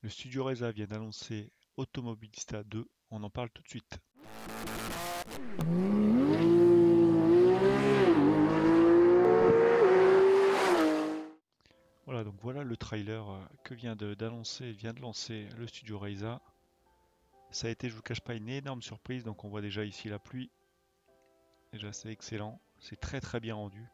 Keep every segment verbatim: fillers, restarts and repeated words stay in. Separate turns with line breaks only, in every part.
Le studio Reza vient d'annoncer Automobilista deux, on en parle tout de suite. Voilà, donc voilà le trailer euh, que vient de- d'annoncer, vient de lancer le studio Reza. Ça a été, je vous cache pas, une énorme surprise, donc on voit déjà ici la pluie. Déjà c'est excellent, c'est très très bien rendu.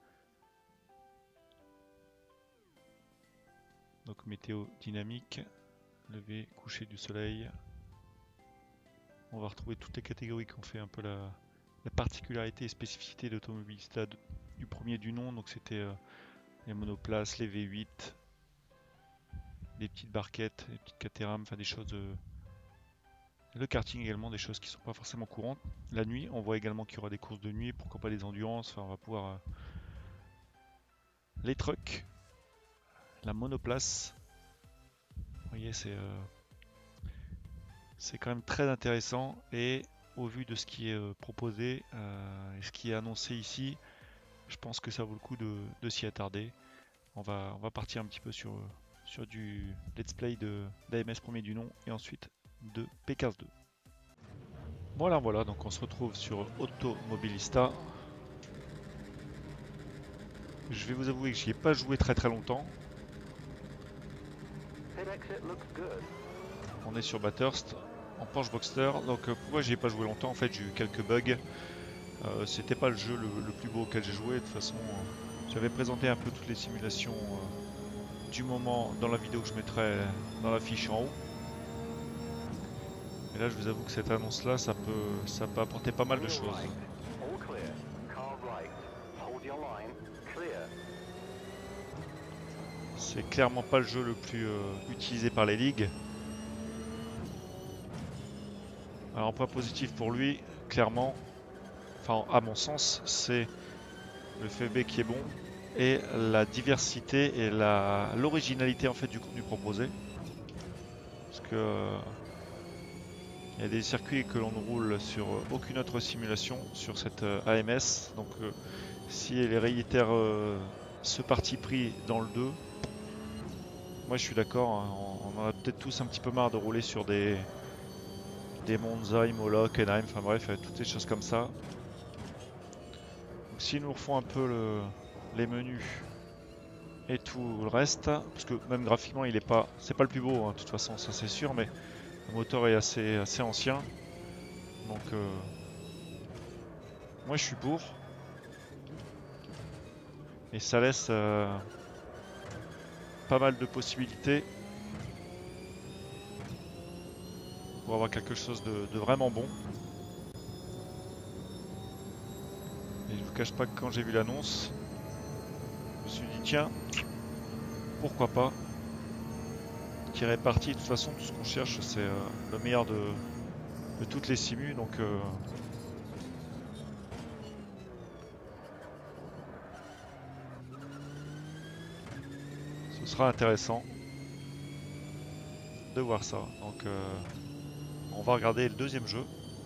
Donc météo dynamique, lever, coucher du soleil. On va retrouver toutes les catégories qui ont fait un peu la, la particularité et spécificité d'Automobilista d- du premier du nom. Donc c'était euh, les monoplaces, les V huit, des petites barquettes, des petites Caterham, enfin des choses. euh, Le karting également, des choses qui sont pas forcément courantes. La nuit, on voit également qu'il y aura des courses de nuit, pourquoi pas des endurances. Enfin, on va pouvoir euh, les trucks, la monoplace. Vous voyez, c'est euh, c'est quand même très intéressant et au vu de ce qui est euh, proposé euh, et ce qui est annoncé ici, je pense que ça vaut le coup de, de s'y attarder. On va, on va partir un petit peu sur, sur du let's play de d'A M S premier du nom et ensuite de P quinze deux. Voilà, voilà, donc on se retrouve sur Automobilista. Je vais vous avouer que j'y ai pas joué très très longtemps. On est sur Bathurst en Porsche Boxster. Donc euh, pourquoi j'y ai pas joué longtemps? En fait, j'ai eu quelques bugs. Euh, C'était pas le jeu le, le plus beau auquel j'ai joué. De toute façon, euh, j'avais présenté un peu toutes les simulations euh, du moment dans la vidéo que je mettrai dans la fiche en haut. Et là, je vous avoue que cette annonce-là, ça peut, ça peut apporter pas mal de choses. C'est clairement pas le jeu le plus euh, utilisé par les ligues. Alors, point positif pour lui, clairement, enfin, à mon sens, c'est le F F B qui est bon et la diversité et la l'originalité en fait du contenu proposé. Parce que euh, il y a des circuits que l'on ne roule sur euh, aucune autre simulation sur cette euh, A M S. Donc euh, si elle réitère euh, ce parti pris dans le deux, moi je suis d'accord, hein, on, on en a peut-être tous un petit peu marre de rouler sur des des Monza, Imola, Hockenheim, enfin bref, euh, toutes ces choses comme ça. Donc s'ils nous refont un peu le, les menus et tout le reste, parce que même graphiquement il est pas, c'est pas le plus beau, hein, de toute façon ça c'est sûr, mais le moteur est assez, assez ancien, donc euh, moi je suis pour, et ça laisse euh, pas mal de possibilités pour avoir quelque chose de, de vraiment bon. Et je vous cache pas que quand j'ai vu l'annonce, je me suis dit tiens, pourquoi pas tirer parti. De toute façon, tout ce qu'on cherche c'est euh, le meilleur de, de toutes les simus, donc euh, ce sera intéressant de voir ça. Donc euh, on va regarder le deuxième jeu.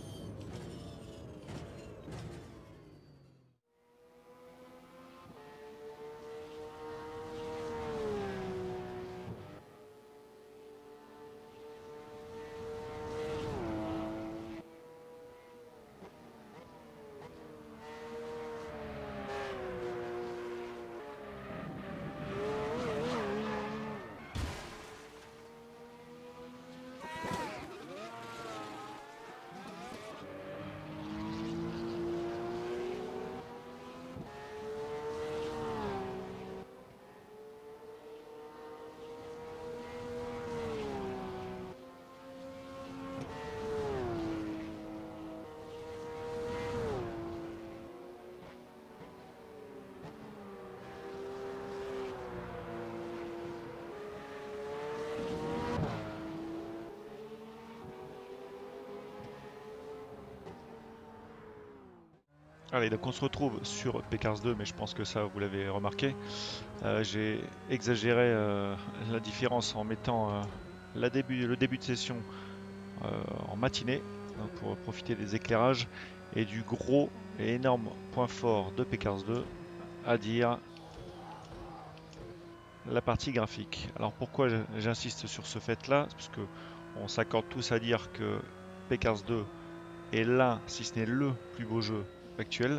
Allez, donc on se retrouve sur P quinze deux, mais je pense que ça vous l'avez remarqué. Euh, j'ai exagéré euh, la différence en mettant euh, la début, le début de session euh, en matinée, donc pour profiter des éclairages et du gros et énorme point fort de P quinze deux, à dire la partie graphique. Alors pourquoi j'insiste sur ce fait-là? Parce que on s'accorde tous à dire que Pekars deux est l'un, si ce n'est le plus beau jeu actuel.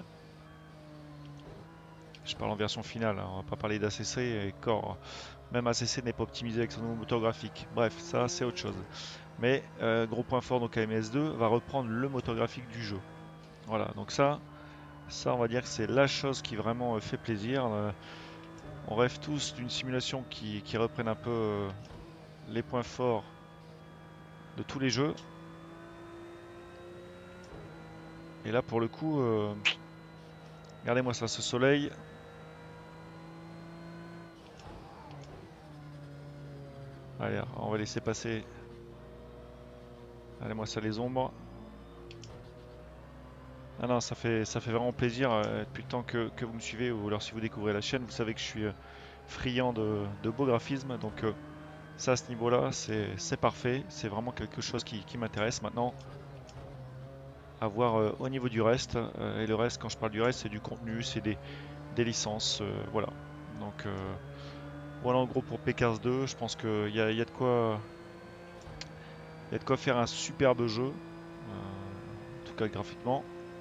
Je parle en version finale, hein, on va pas parler d'A C C et Core. Même A C C n'est pas optimisé avec son nouveau moteur graphique. Bref, ça c'est autre chose. Mais euh, gros point fort, donc A M S deux va reprendre le moteur graphique du jeu. Voilà, donc ça, ça on va dire que c'est la chose qui vraiment euh, fait plaisir. Euh, on rêve tous d'une simulation qui, qui reprenne un peu euh, les points forts de tous les jeux. Et là pour le coup, euh, regardez-moi ça, ce soleil. Allez, on va laisser passer. Regardez-moi ça, les ombres. Ah non, ça fait, ça fait vraiment plaisir euh, depuis le temps que, que vous me suivez, ou alors si vous découvrez la chaîne, vous savez que je suis euh, friand de, de beaux graphismes. Donc euh, ça, à ce niveau-là, c'est parfait. C'est vraiment quelque chose qui, qui m'intéresse maintenant. À voir euh, au niveau du reste. Euh, et le reste, quand je parle du reste, c'est du contenu, c'est des, des licences. Euh, voilà. Donc euh, voilà en gros pour Pekars deux. Je pense qu'il y a, y a de quoi, y a de quoi faire un superbe jeu. Euh, en tout cas graphiquement.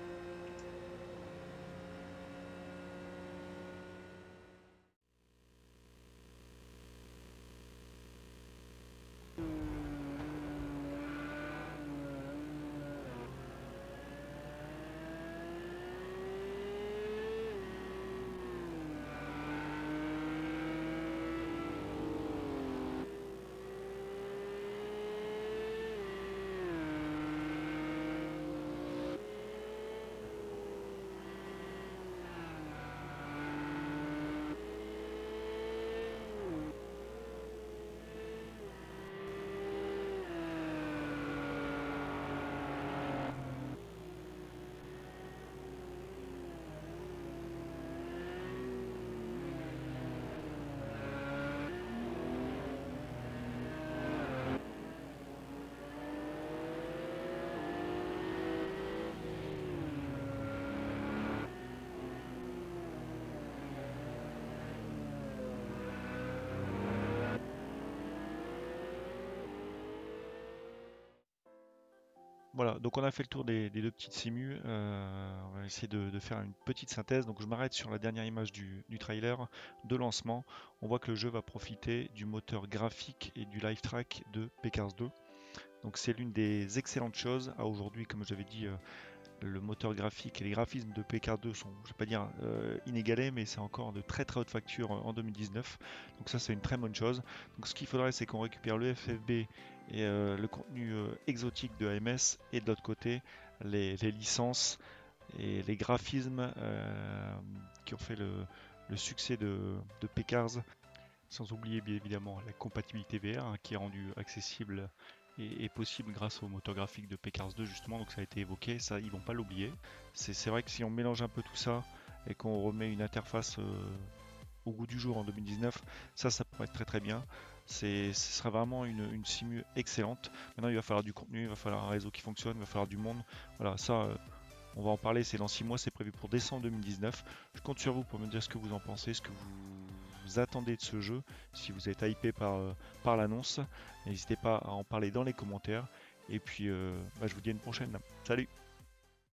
Voilà, donc on a fait le tour des, des deux petites simus. Euh, on va essayer de, de faire une petite synthèse. Donc je m'arrête sur la dernière image du, du trailer de lancement. On voit que le jeu va profiter du moteur graphique et du live track de Pekars deux. Donc c'est l'une des excellentes choses. À aujourd'hui, comme j'avais dit, euh, le moteur graphique et les graphismes de Pekars deux sont, je vais pas dire euh, inégalés, mais c'est encore de très très haute facture en deux mille dix-neuf. Donc ça c'est une très bonne chose. Donc ce qu'il faudrait, c'est qu'on récupère le F F B et euh, le contenu euh, exotique de A M S, et de l'autre côté les, les licences et les graphismes euh, qui ont fait le, le succès de, de Pekars, sans oublier bien évidemment la compatibilité V R, hein, qui est rendue accessible et, et possible grâce au moteur graphique de Pekars deux justement. Donc ça a été évoqué, ça ils vont pas l'oublier. C'est vrai que si on mélange un peu tout ça et qu'on remet une interface euh, au goût du jour en deux mille dix-neuf, ça ça pourrait être très très bien. Ce sera vraiment une, une simu excellente. Maintenant il va falloir du contenu, il va falloir un réseau qui fonctionne, il va falloir du monde. Voilà, ça euh, on va en parler, c'est dans six mois, c'est prévu pour décembre deux mille dix-neuf. Je compte sur vous pour me dire ce que vous en pensez, ce que vous, vous attendez de ce jeu, si vous êtes hypé par, euh, par l'annonce. N'hésitez pas à en parler dans les commentaires. Et puis, euh, bah, je vous dis à une prochaine. Salut!